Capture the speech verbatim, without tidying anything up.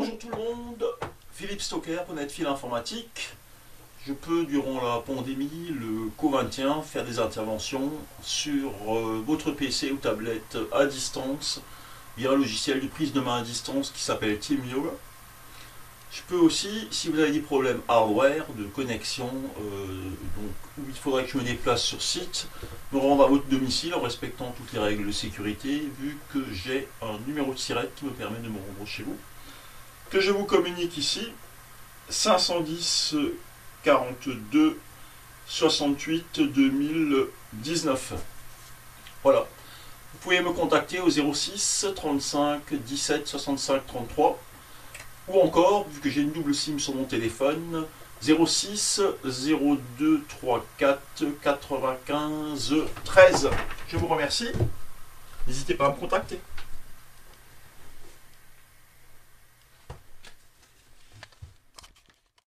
Bonjour tout le monde, Philippe Stocker pour Netfil Informatique. Je peux, durant la pandémie, le co vingt et un, faire des interventions sur euh, votre P C ou tablette à distance via un logiciel de prise de main à distance qui s'appelle TeamViewer. Je peux aussi, si vous avez des problèmes hardware, de connexion, euh, donc, où il faudrait que je me déplace sur site, me rendre à votre domicile en respectant toutes les règles de sécurité, vu que j'ai un numéro de SIRET qui me permet de me rendre chez vous, que je vous communique ici, cinq cent dix quarante-deux soixante-huit deux mille dix-neuf. Voilà. Vous pouvez me contacter au zéro six trente-cinq dix-sept soixante-cinq trente-trois. Ou encore, vu que j'ai une double SIM sur mon téléphone, zéro six zéro deux trente-quatre quatre-vingt-quinze treize. Je vous remercie. N'hésitez pas à me contacter.